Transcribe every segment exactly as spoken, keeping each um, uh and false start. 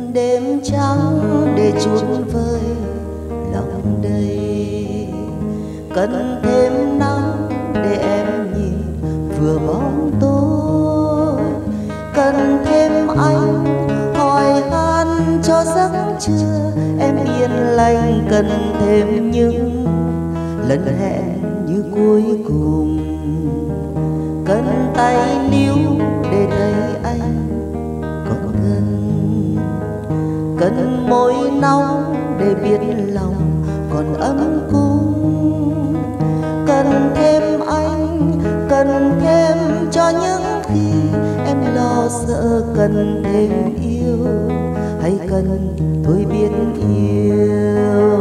đêm trắng để chút vơi lòng đầy, cần thêm nắng để em nhìn vừa bóng tối, cần thêm anh hỏi han cho giấc trưa em yên lành, cần thêm những lần hẹn như cuối cùng, cần tay níu để thấy anh còn gần, cần môi nóng để biết lòng còn ấm cúng, cần thêm anh, cần thêm cho những khi em lo sợ, cần thêm yêu hay cần thôi biết yêu.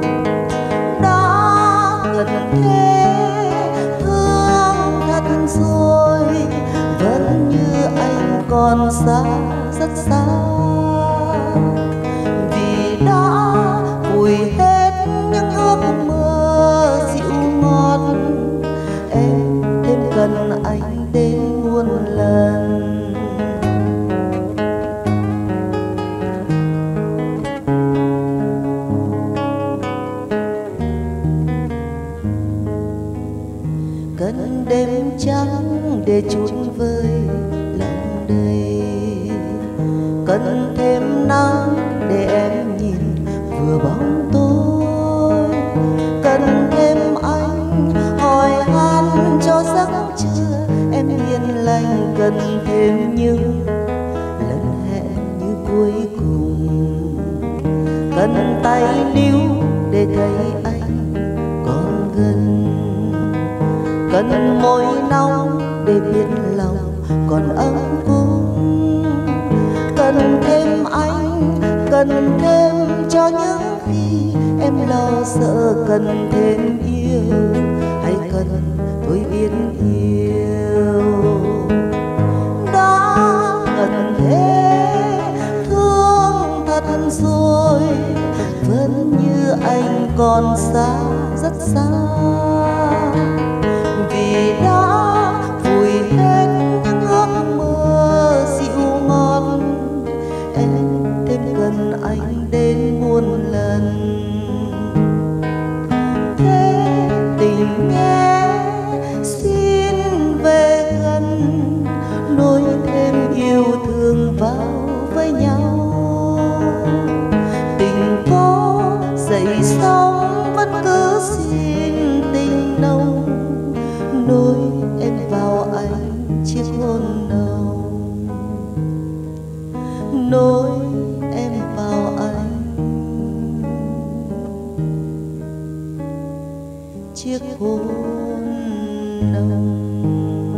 Đã cần thế thương thật rồi, vẫn như anh còn xa rất xa, vì đã vùi hết những ước mơ dịu ngọt, em thêm cần anh đến muôn lần. Cần đêm trắng để chút vơi lòng đầy, cần thêm nắng để em nhìn vừa bóng tối, cần thêm anh hỏi han cho giấc trưa em yên lành, cần thêm những lần hẹn như cuối cùng, cần tay níu để thấy anh còn gần, cần môi nóng để biết lòng còn ấm cúng, cần thêm anh, cần thêm cho những khi em lo sợ, cần thêm yêu hay cần thôi biết yêu. Đã cần thế thương thật rồi, vẫn như anh còn xa rất xa, vì đã vùi hết những ước mơ dịu ngọt, em thêm gần anh đến muôn lần. Thế tình nhé xin về gần, nối thêm yêu thương vào với nhau, tình có dậy sóng vẫn cứ xin tình nồng, nối em vào anh chiếc hôn nồng, nối em vào anh chiếc hôn nồng.